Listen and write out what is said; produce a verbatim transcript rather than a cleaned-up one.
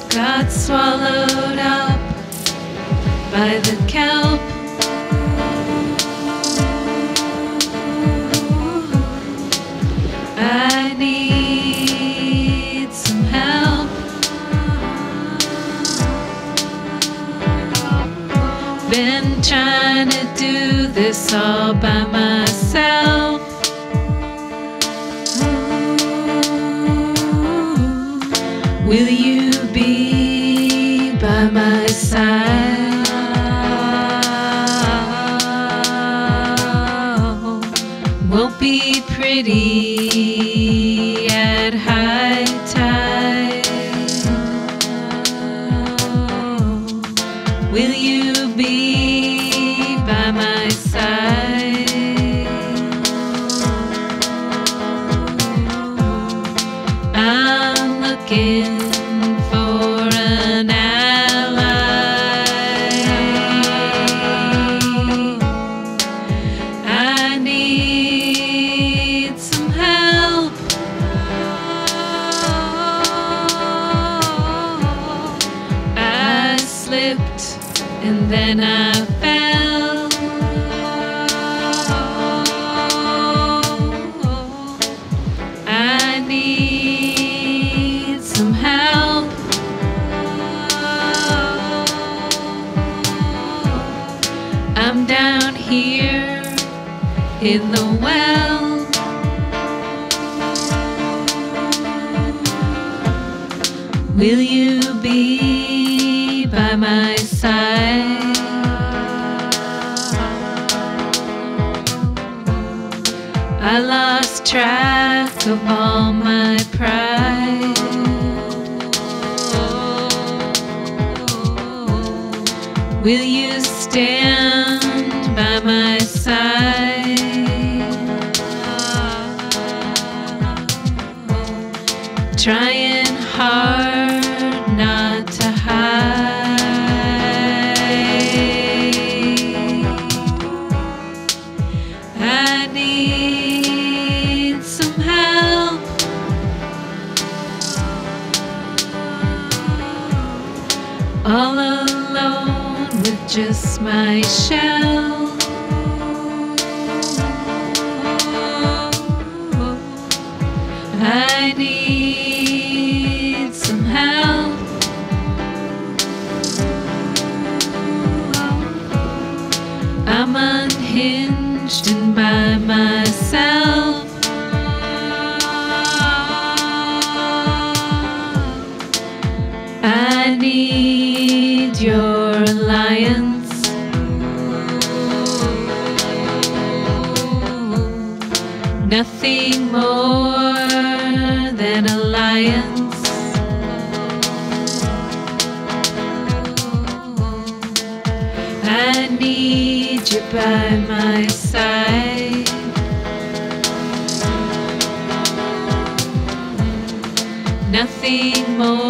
got swallowed up by the kelp. I need some help. Been trying to do this all by myself. Will you be by my side? Won't be pretty at high tide. Will you be by my side? I'm looking for an ally. I need some help. I slipped and then I fell. I need some help. I'm down here in the well. Will you be by my side? I lost track of all my pride. Will you stand by my side? Trying hard not to hide. I need some help. All alone with just my shell. I need some help. I'm unhinged and by myself. I need your alliance. Nothing more than alliance. I need you by my side. Nothing more